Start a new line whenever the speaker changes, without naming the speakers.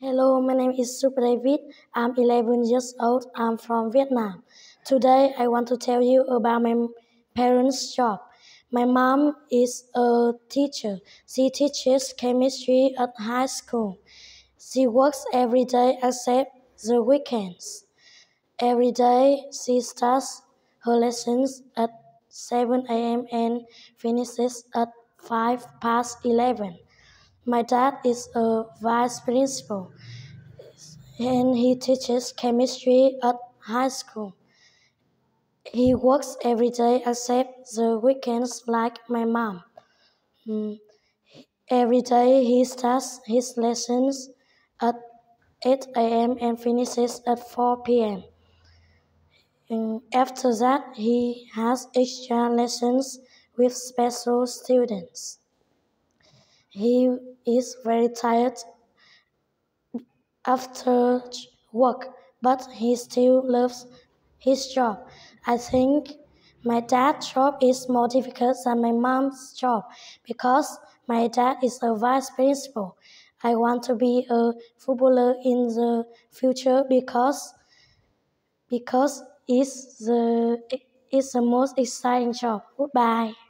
Hello, my name is Super David. I'm 11 years old. I'm from Vietnam. Today, I want to tell you about my parents' job. My mom is a teacher. She teaches chemistry at high school. She works every day except the weekends. Every day, she starts her lessons at 7 a.m. and finishes at 5 past 11. My dad is a vice principal and he teaches chemistry at high school. He works every day except the weekends like my mom. Mm, Every day he starts his lessons at 8 a.m. and finishes at 4 p.m. And after that, he has extra lessons with special students. He is very tired after work, but he still loves his job. I think my dad's job is more difficult than my mom's job because my dad is a vice principal. I want to be a footballer in the future because it's the most exciting job. Goodbye.